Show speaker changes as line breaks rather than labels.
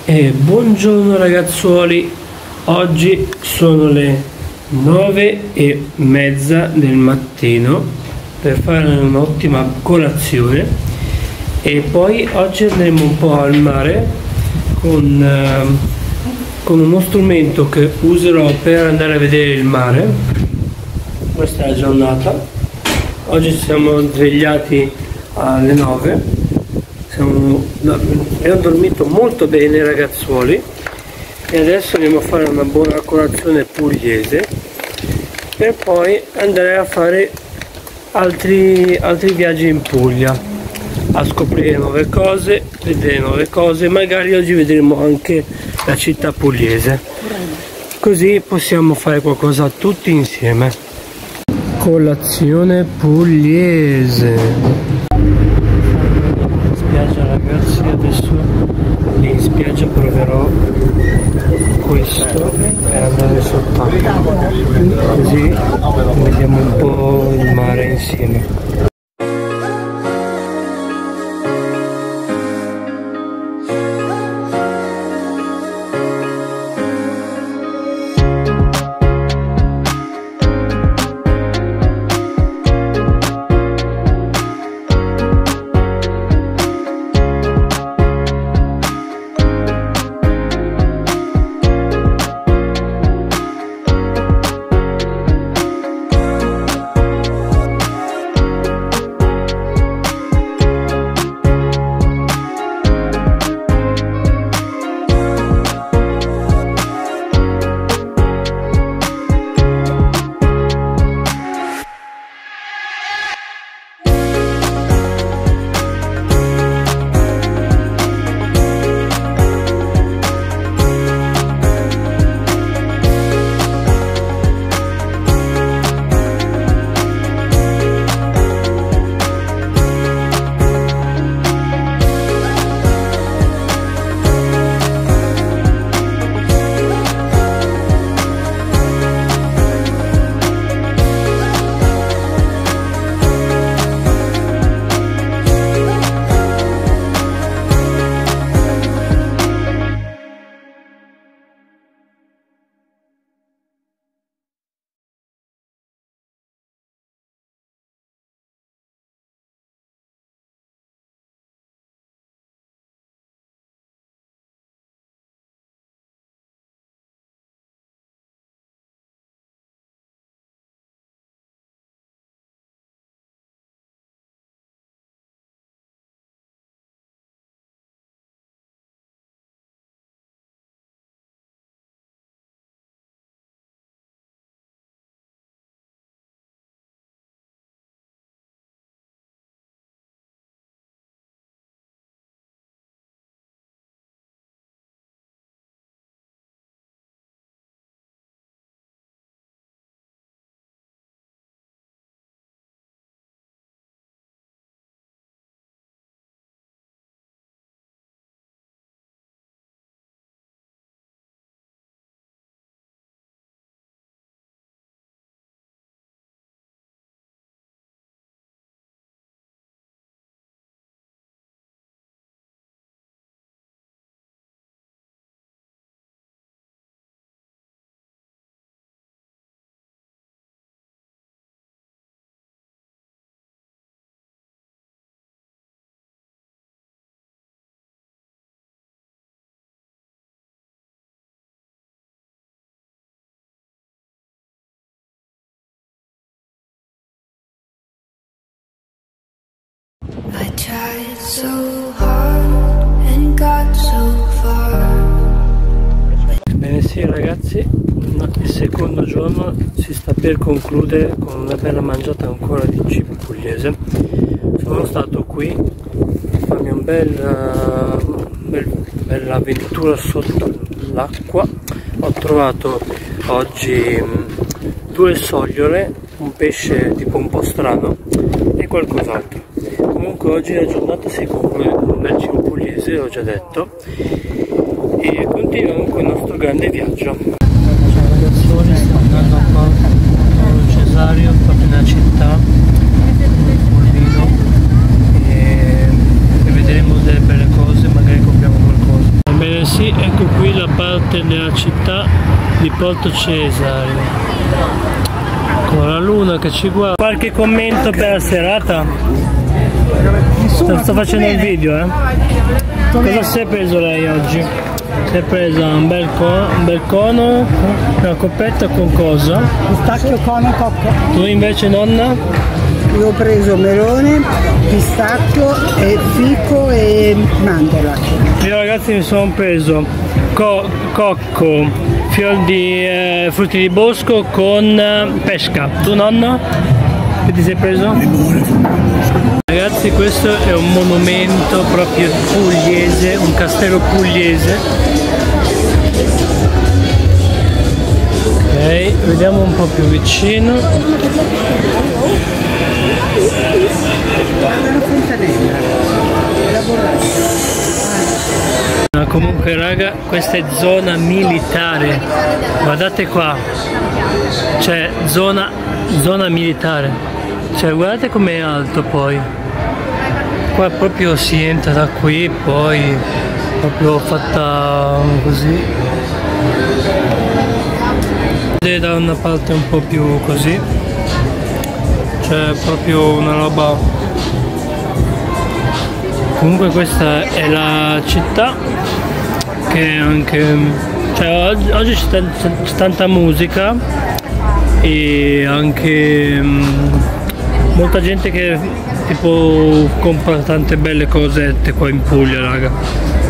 Buongiorno ragazzuoli, oggi sono le 9:30 del mattino per fare un'ottima colazione e poi oggi andremo un po' al mare con uno strumento che userò per andare a vedere il mare. Questa è la giornata, oggi siamo svegliati alle 9. Abbiamo dormito molto bene ragazzuoli e adesso andiamo a fare una buona colazione pugliese per poi andare a fare altri viaggi in Puglia, a scoprire nuove cose, vedere nuove cose. Magari oggi vedremo anche la città pugliese, così possiamo fare qualcosa tutti insieme. Colazione pugliese. Ragazzi, adesso lì in spiaggia proverò questo per andare sott'acqua, così vediamo un po' il mare insieme.
I tried so hard and got so far.
Bene, sì ragazzi, il secondo giorno si sta per concludere con una bella mangiata ancora di cibo pugliese. Sono stato qui a farmi un bella avventura sotto l'acqua. Ho trovato oggi 2 sogliole, un pesce tipo un po' strano e qualcos'altro. Comunque oggi la giornata si conclude con un bel cibo pugliese, l'ho già detto, e continuiamo con il nostro grande viaggio. Ciao ragazzoni, stiamo andando qua con Cesario, proprio nella città, e vedremo delle belle cose, magari compriamo qualcosa. Ebbene sì, Porto Cesare, con la luna che ci guarda. Qualche commento per la serata? Sto facendo il video, eh. Cosa si è preso lei oggi? Si è presa un bel cono, una coppetta con cosa?
Pistacchio, cono, cocco.
Tu invece, nonna?
Io ho preso melone, pistacchio, e fico e mandorla.
Io ragazzi mi sono preso cocco, fior di frutti di bosco con pesca. Tu nonno? Che ti sei preso? Ragazzi, questo è un monumento proprio pugliese, un castello pugliese. Ok, vediamo un po' più vicino. Ma comunque raga, questa è zona militare, guardate qua, cioè zona militare, cioè guardate com'è alto, poi qua proprio si entra da qui, poi proprio fatta così, e da una parte un po' più così, cioè proprio una roba. Comunque questa è la città, che anche, cioè, oggi c'è tanta musica e anche molta gente che tipo compra tante belle cosette qua in Puglia, raga.